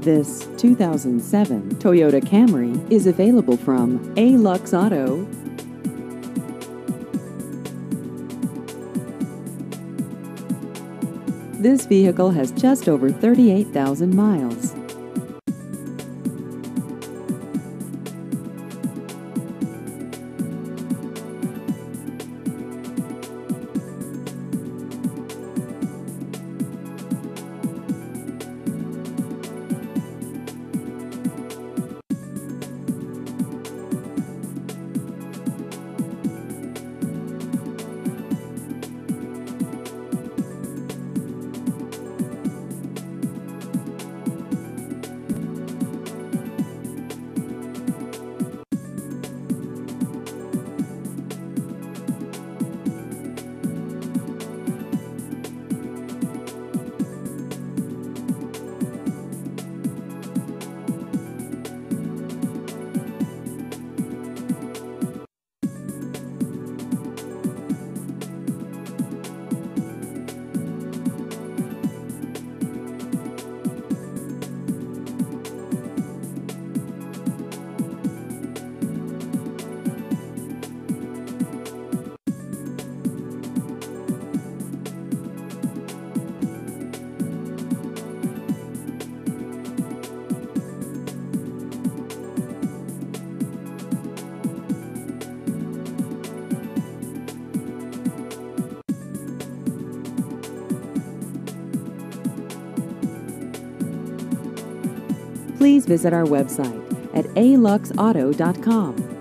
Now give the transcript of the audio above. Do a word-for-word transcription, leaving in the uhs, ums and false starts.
This two thousand seven Toyota Camry is available from A-Lux Auto. This vehicle has just over thirty-eight thousand miles. Please visit our website at a lux auto dot com.